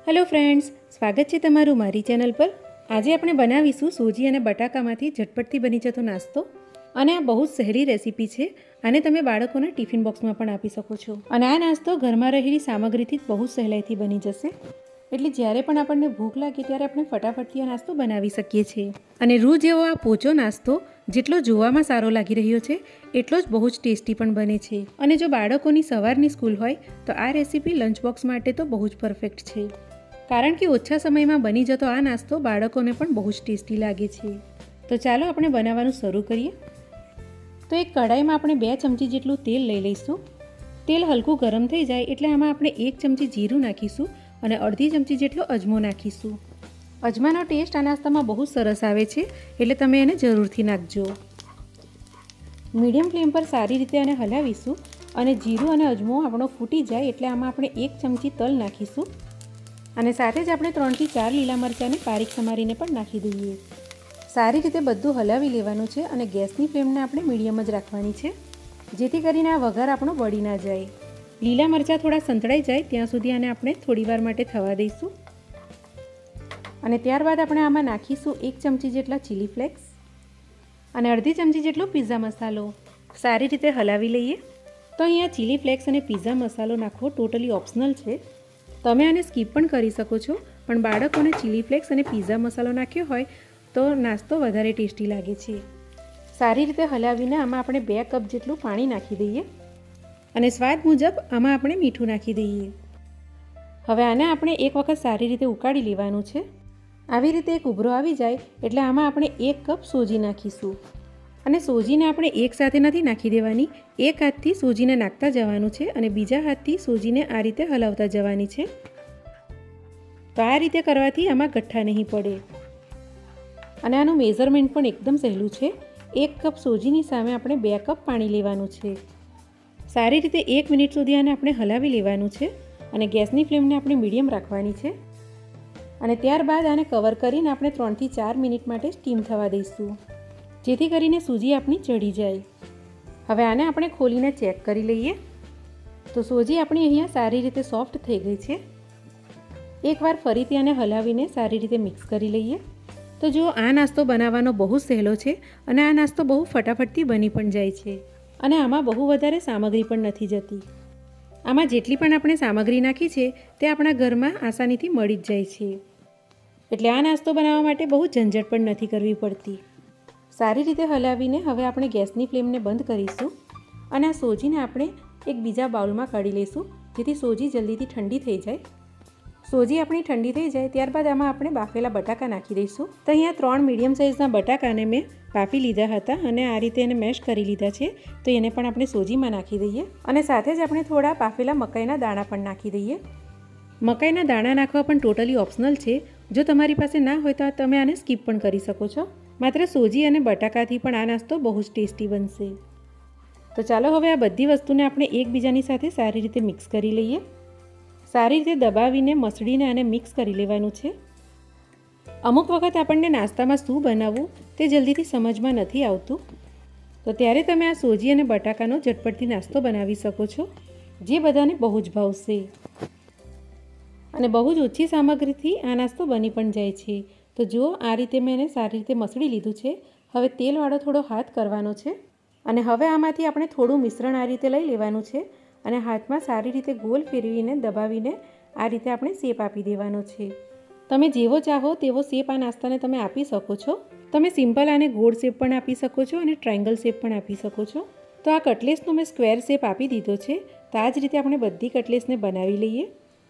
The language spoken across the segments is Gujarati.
हेलो फ्रेंड्स, स्वागत है तमारू मारी चैनल पर। आज આપણે બનાવીશું સોજી અને બટાકામાંથી ઝટપટથી બની જતો નાસ્તો અને આ બહુ સહેલી રેસીપી છે। આને તમે બાળકોના ટિફિન બોક્સમાં પણ આપી શકો છો અને આ નાસ્તો ઘરમાં રહેલી સામગ્રીથી જ બહુ સહેલાઈથી બની જશે। એટલે જ્યારે પણ આપણને ભૂખ લાગે ત્યારે આપણે ફટાફટથી આ નાસ્તો બનાવી શકીએ છીએ। અને રૂ જેવો આ પોચો નાસ્તો જેટલો જોવામાં સારો લાગી રહ્યો છે એટલો જ બહુ જ ટેસ્ટી પણ બને છે। અને જો બાળકોની સવારની સ્કૂલ હોય તો આ રેસીપી લંચ બોક્સ માટે તો બહુ જ પરફેક્ટ છે, કારણ કે ઓછા સમયમાં બની જતો આ નાસ્તો બાળકોને પણ બહુ જ ટેસ્ટી લાગે છે। તો ચાલો આપણે બનાવવાનું શરૂ કરીએ। તો એક કઢાઈમાં આપણે 2 ચમચી જેટલું તેલ લઈ લઈશું। તેલ હલકું ગરમ થઈ જાય એટલે આમાં આપણે 1 ચમચી જીરું નાખીશું અને અડધી ચમચી જેટલો અજમો નાખીશું। અજમાનો ટેસ્ટ આ નાસ્તામાં બહુ સરસ આવે છે, એટલે તમે એને જરૂરથી નાખજો। મીડિયમ ફ્લેમ પર સારી રીતે આને હલાવીશું અને જીરું અને અજમો આપણો ફૂટી જાય એટલે આમાં આપણે 1 ચમચી તલ નાખીશું અને સાથે જ આપણે 3 થી 4 લીલા મરચાંને બારીક સમારીને પણ નાખી દઈએ। સારી રીતે બધું હલાવી લેવાનું છે અને ગેસની ફ્લેમને આપણે મીડિયમ જ રાખવાની છે, જેથી કરીને આ વઘાર આપણો બળી ના જાય। લીલા મરચાં થોડા સંતળાઈ જાય ત્યાં સુધી આને આપણે થોડીવાર માટે થવા દઈશું અને ત્યારબાદ આપણે આમાં નાખીશું 1 ચમચી જેટલા ચીલી ફ્લેક્સ અને અડધી ચમચી જેટલો પિઝા મસાલો। સારી રીતે હલાવી લઈએ। તો અહીંયા ચીલી ફ્લેક્સ અને પિઝા મસાલો નાખવો ટોટલી ઓપ્શનલ છે, તમે આને સ્કીપ પણ કરી શકો છો, પણ બાળકોને ચીલી ફ્લેક્સ અને પિઝા મસાલો નાખ્યો હોય તો નાસ્તો વધારે ટેસ્ટી લાગે છે। સારી રીતે હલાવીને આમાં આપણે 2 કપ જેટલું પાણી નાખી દઈએ અને સ્વાદ મુજબ આમાં આપણે મીઠું નાખી દઈએ। હવે આને આપણે એક વખત સારી રીતે ઉકાળી લેવાનું છે। આવી રીતે એક ઉભરો આવી જાય એટલે આમાં આપણે 1 કપ સોજી નાખીશું અને સોજીને આપણે એકસાથે નથી નાખી દેવાની, એક હાથથી સોજીને નાખતા જવાનું છે અને બીજા હાથથી સોજીને આ રીતે હલાવતા જવાની છે। તો આ રીતે કરવાથી આમાં ગઠ્ઠા નહીં પડે અને આનું મેઝરમેન્ટ પણ એકદમ સહેલું છે। 1 કપ સોજીની સામે આપણે 2 કપ પાણી લેવાનું છે। સારી રીતે 1 મિનિટ સુધી આને આપણે હલાવી લેવાનું છે અને ગેસની ફ્લેમને આપણે મીડિયમ રાખવાની છે અને ત્યારબાદ આને કવર કરીને આપણે 3 થી 4 મિનિટ માટે સ્ટીમ થવા દઈશું, જેથી કરીને સૂજી આપણી ચડી જાય। હવે આને આપણે ખોલીને ચેક કરી લઈએ। તો સૂજી આપણી અહીંયા સારી રીતે સોફ્ટ થઈ ગઈ છે। એકવાર ફરીથી આને હલાવીને સારી રીતે મિક્સ કરી લઈએ। તો જો આ નાસ્તો બનાવવાનો બહુ સહેલો છે અને આ નાસ્તો બહુ ફટાફટથી બની પણ જાય છે અને આમાં બહુ વધારે સામગ્રી પણ નથી જતી। આમાં જેટલી પણ આપણે સામગ્રી નાખી છે તે આપણા ઘરમાં આસાનીથી મળી જ જાય છે, એટલે આ નાસ્તો બનાવવા માટે બહુ ઝંઝટ પણ નથી કરવી પડતી। સારી રીતે હલાવીને હવે આપણે ગેસની ફ્લેમને બંધ કરીશું અને આ સોજીને આપણે એક બીજા બાઉલમાં કાઢી લઈશું, જેથી સોજી જલ્દીથી ઠંડી થઈ જાય। સોજી આપણી ઠંડી થઈ જાય ત્યારબાદ આમાં આપણે બાફેલા બટાકા નાખી દઈશું। તો અહીંયા 3 મીડિયમ સાઇઝના બટાકાને મેં બાફી લીધા હતા અને આ રીતે એને મેશ કરી લીધા છે, તો એને પણ આપણે સોજીમાં નાખી દઈએ અને સાથે જ આપણે થોડા બાફેલા મકાઈના દાણા પણ નાખી દઈએ। મકાઈના દાણા નાખવા પણ ટોટલી ઓપ્શનલ છે, જો તમારી પાસે ના હોય તો તમે આને સ્કીપ પણ કરી શકો છો। માત્ર સોજી અને બટાકાથી પણ આ નાસ્તો બહુ જ ટેસ્ટી બનશે। તો ચાલો હવે આ બધી વસ્તુને આપણે એકબીજાની સાથે સારી રીતે મિક્સ કરી લઈએ। સારી રીતે દબાવીને મસળીને આને મિક્સ કરી લેવાનું છે। અમુક વખત આપણને નાસ્તામાં શું બનાવવું તે જલ્દીથી સમજમાં નથી આવતું, તો ત્યારે તમે આ સોજી અને બટાકાનો ઝટપટથી નાસ્તો બનાવી શકો છો, જે બધાને બહુ જ ભાવશે અને બહુ જ ઓછી સામગ્રીથી આ નાસ્તો બની પણ જાય છે। તો જુઓ આ રીતે મેં એને સારી રીતે મસળી લીધું છે। હવે તેલવાળો થોડો હાથ કરવાનો છે અને હવે આમાંથી આપણે થોડું મિશ્રણ આ રીતે લઈ લેવાનું છે અને હાથમાં સારી રીતે ગોલ ફેરવીને દબાવીને આ રીતે આપણે શેપ આપી દેવાનો છે। તમે જેવો ચાહો તેવો શેપ આ નાસ્તાને તમે આપી શકો છો। તમે સિમ્પલ આને ગોળ શેપ પણ આપી શકો છો અને ટ્રાયંગલ શેપ પણ આપી શકો છો। તો આ કટલેસનો મેં સ્ક્વેર શેપ આપી દીધો છે, તો આ જ રીતે આપણે બધી કટલેસને બનાવી લઈએ।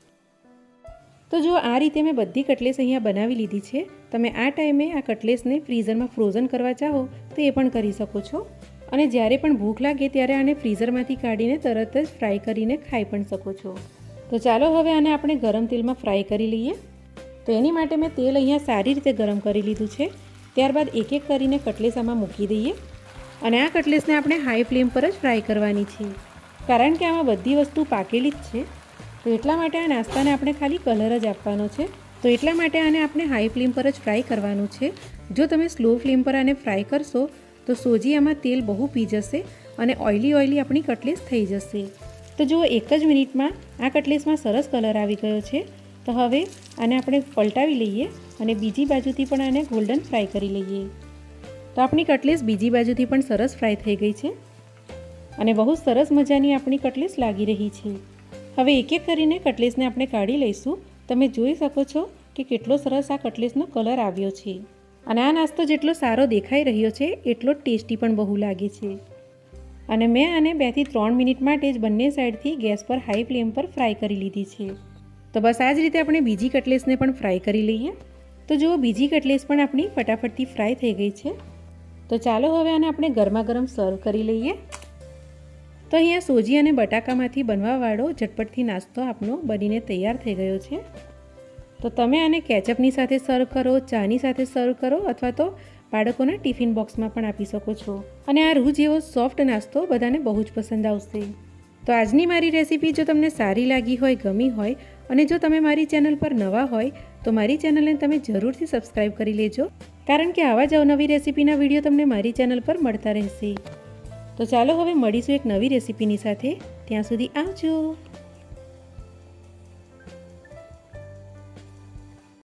તો જો આ રીતે મેં બધી કટલેસ અહીંયા બનાવી લીધી છે। તમે આ ટાઈમે આ કટલેસને ફ્રીઝરમાં ફ્રોઝન કરવા ચાહો તો એ પણ કરી શકો છો અને જ્યારે પણ ભૂખ લાગે ત્યારે આને ફ્રીઝરમાંથી કાઢીને તરત જ ફ્રાય કરીને ખાઈ પણ શકો છો। તો ચાલો હવે આને આપણે ગરમ તેલમાં ફ્રાય કરી લઈએ। તો એની માટે મેં તેલ અહીંયા સારી રીતે ગરમ કરી લીધું છે। ત્યારબાદ એક એક કરીને કટલેસ આમાં મૂકી દઈએ અને આ કટલેસને આપણે હાઈ ફ્લેમ પર જ ફ્રાય કરવાની છે, કારણ કે આમાં બધી વસ્તુ પાકેલી જ છે। તો એટલા માટે આ નાસ્તાને આપણે ખાલી કલર જ આપવાનો છે, તો એટલા માટે આને આપણે હાઈ ફ્લેમ પર જ ફ્રાય કરવાનું છે। જો તમે સ્લો ફ્લેમ પર આને ફ્રાય કરશો તો સોજી આમાં તેલ બહુ પી જશે અને ઓઇલી આપણી કટલેસ થઈ જશે। તો જુઓ એક જ મિનિટમાં આ કટલેસમાં સરસ કલર આવી ગયો છે। તો હવે આને આપણે પલટાવી લઈએ અને બીજી બાજુથી પણ આને ગોલ્ડન ફ્રાય કરી લઈએ. તો આપણી કટલેસ બીજી બાજુથી પણ સરસ ફ્રાય થઈ ગઈ છે અને બહુ સરસ મજાની આપણી કટલેસ લાગી રહી છે. હવે એક એક કરીને કટલેસને આપણે કાઢી લઈશું. તમે જોઈ શકો છો કે કેટલો સરસ આ કટલેસનો કલર આવ્યો છે અને આ નાસ્તો જેટલો સારો દેખાઈ રહ્યો છે એટલો જ ટેસ્ટી પણ બહુ લાગે છે. અને મેં આને 2 થી 3 મિનિટ માટે જ બંને સાઈડથી ગેસ પર હાઈ ફ્લેમ પર ફ્રાય કરી લીધી છે. તો બસ આ જ રીતે આપણે બીજી કટલેસને પણ ફ્રાય કરી લઈએ. તો જુઓ બીજી કટલેસ પણ આપણી ફટાફટથી ફ્રાય થઈ ગઈ છે. તો ચાલો હવે આને આપણે ગરમા ગરમ સર્વ કરી લઈએ. તો અહીંયા સોજી અને બટાકામાંથી બનવાવાળો ઝટપટથી નાસ્તો આપણો બનીને તૈયાર થઈ ગયો છે. તો તમે આને કેચઅપની સાથે સર્વ કરો, ચાની સાથે સર્વ કરો અથવા તો બાળકોના ટિફિન બોક્સમાં પણ આપી શકો છો. અને આ રૂ જેવો સોફ્ટ નાસ્તો બધાને બહુ જ પસંદ આવશે. તો આજની મારી રેસીપી જો તમને સારી લાગી હોય, ગમી હોય અને જો તમે મારી ચેનલ પર નવા હોય તો મારી ચેનલને તમે જરૂરથી સબસ્ક્રાઈબ કરી લેજો, કારણ કે આવા જ અવનવી રેસીપીના વિડીયો તમને મારી ચેનલ પર મળતા રહેશે. તો ચાલો હવે મળીશું એક નવી રેસીપીની સાથે. ત્યાં સુધી આવજો.